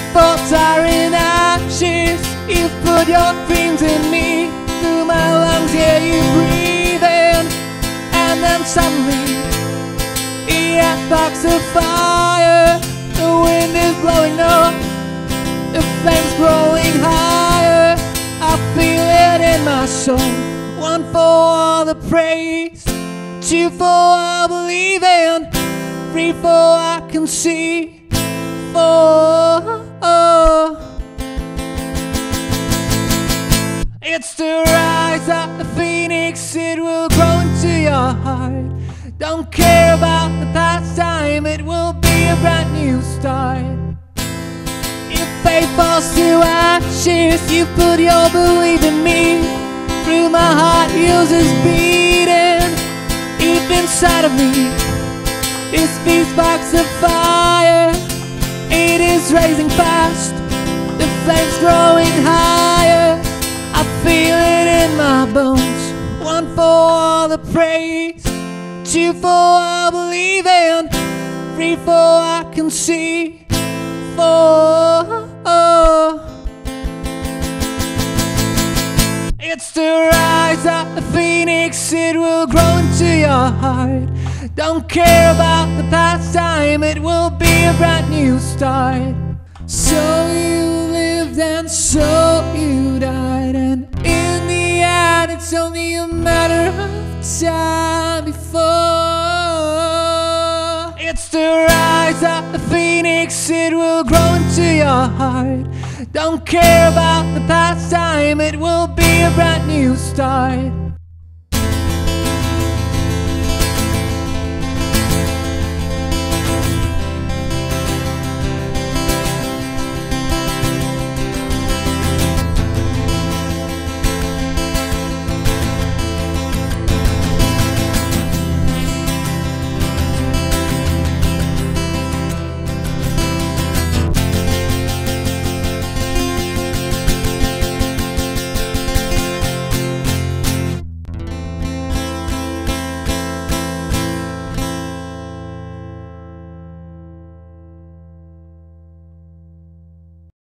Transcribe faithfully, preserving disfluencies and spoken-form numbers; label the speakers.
Speaker 1: faults are in ashes. You put your dreams in me. Through my lungs, yeah, you breathe in. And then suddenly, yeah, sparks of fire. The wind is blowing up, the flames growing higher. I feel it in my soul. One for all the praise, two for I believe in, three for I can see, four. It's the rise of the phoenix, it will grow into your heart. Don't care about the past time, it will be a brand new start. If faith falls to ashes, you put your belief in me. Through my heart, yours is beating. Deep inside of me, this beat sparks of fire. It is rising fast, the flames growing higher. I feel it in my bones. One for all the praise, two for I believe in, three for I can see, four. It's the rise of the phoenix, it will grow into your heart. Don't care about the past time, it will be a brand new start. So you lived and so you died, and in the end it's only a matter of time before. It's the rise of the phoenix, it will grow into your heart. Don't care about the past time, it will be a brand new start.